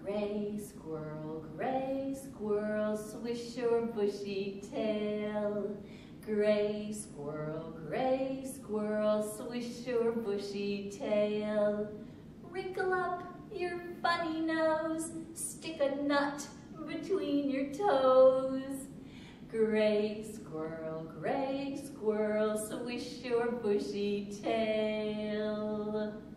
Gray squirrel, swish your bushy tail. Gray squirrel, swish your bushy tail. Wrinkle up your funny nose, stick a nut between your toes. Gray squirrel, swish your bushy tail.